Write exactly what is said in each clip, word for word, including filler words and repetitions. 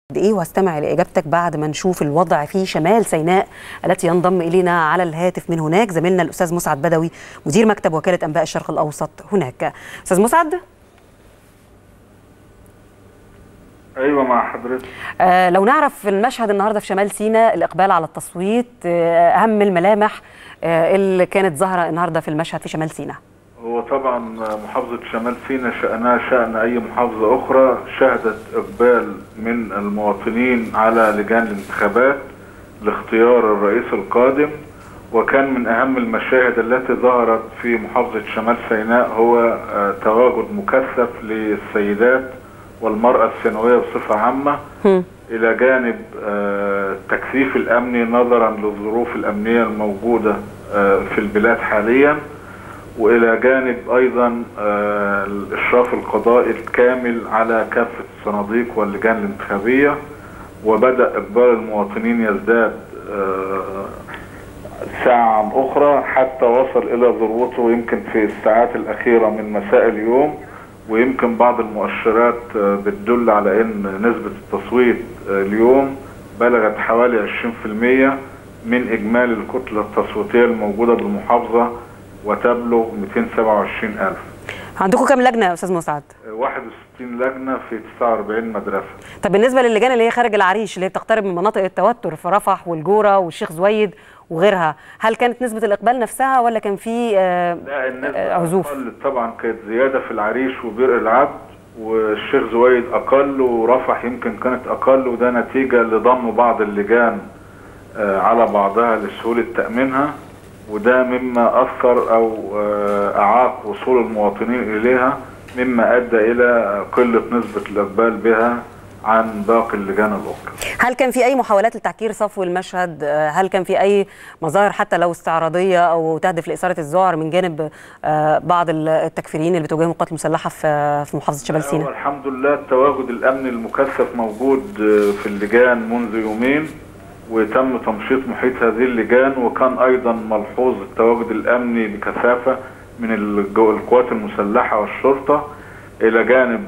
ايه وهستمع لاجابتك بعد ما نشوف الوضع في شمال سيناء التي ينضم الينا على الهاتف من هناك زميلنا الاستاذ مسعد بدوي مدير مكتب وكاله انباء الشرق الاوسط هناك. استاذ مسعد. ايوه مع حضرتك. آه لو نعرف المشهد النهارده في شمال سيناء، الاقبال على التصويت، آه اهم الملامح آه اللي كانت ظاهره النهارده في المشهد في شمال سيناء. هو طبعا محافظة شمال سيناء شأنها شأن أي محافظة أخرى، شهدت إقبال من المواطنين على لجان الانتخابات لاختيار الرئيس القادم، وكان من أهم المشاهد التي ظهرت في محافظة شمال سيناء هو تواجد مكثف للسيدات والمرأة الثانوية بصفة عامة، إلى جانب التكثيف الأمني نظرا للظروف الأمنية الموجودة في البلاد حاليا، وإلى جانب أيضا الإشراف القضائي الكامل على كافة الصناديق واللجان الانتخابية. وبدأ إقبال المواطنين يزداد ساعة عن أخرى حتى وصل إلى ذروته يمكن في الساعات الأخيرة من مساء اليوم، ويمكن بعض المؤشرات بتدل على أن نسبة التصويت اليوم بلغت حوالي عشرين بالمئة من إجمالي الكتلة التصويتية الموجودة بالمحافظة، وتبلغ مئتين وسبعة وعشرين ألف. عندكم كام لجنه يا استاذ مسعد؟ واحد وستين لجنه في تسعة وأربعين مدرسه. طب بالنسبه للجان اللي هي خارج العريش اللي هي بتقترب من مناطق التوتر في رفح والجوره والشيخ زويد وغيرها، هل كانت نسبه الاقبال نفسها ولا كان في آه لا النسبه آه عزوف؟ طبعا كانت زياده في العريش وبئر العبد، والشيخ زويد اقل، ورفح يمكن كانت اقل، وده نتيجه لضم بعض اللجان آه على بعضها لسهوله تامينها، وده مما أثر أو أعاق وصول المواطنين إليها، مما أدى إلى قلة نسبة الإقبال بها عن باقي اللجان الأخرى. هل كان في أي محاولات لتعكير صفو المشهد؟ هل كان في أي مظاهر حتى لو استعراضية أو تهدف لإثارة الذعر من جانب بعض التكفيريين اللي بتواجههم القوات المسلحة في محافظة شمال سيناء؟ الحمد لله التواجد الأمني المكثف موجود في اللجان منذ يومين، وتم تمشيط محيط هذه اللجان، وكان ايضا ملحوظ التواجد الامني بكثافه من القوات المسلحه والشرطه، الى جانب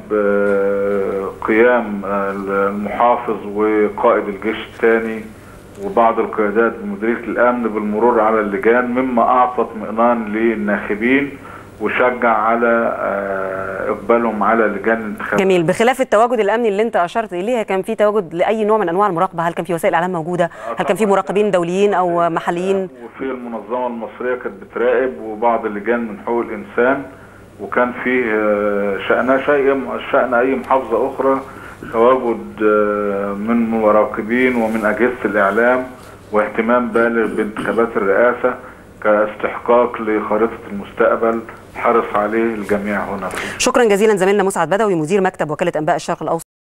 قيام المحافظ وقائد الجيش الثاني وبعض القيادات بمديريه الامن بالمرور على اللجان، مما اعطى اطمئنان للناخبين وشجع على اقبالهم على لجان الانتخابات. جميل. بخلاف التواجد الامني اللي انت اشرت اليها، كان في تواجد لاي نوع من انواع المراقبه؟ هل كان في وسائل اعلام موجوده؟ هل كان في مراقبين دوليين او محليين؟ وفي المنظمه المصريه كانت بتراقب، وبعض اللجان من حقوق الانسان، وكان في شأنها شيء شأن اي محافظه اخرى تواجد من مراقبين ومن اجهزه الاعلام، واهتمام بالغ بانتخابات الرئاسه كاستحقاق لخريطة المستقبل حرص عليه الجميع هنا. شكرا جزيلا زميلنا مسعد بدوي مدير مكتب وكالة أنباء الشرق الأوسط.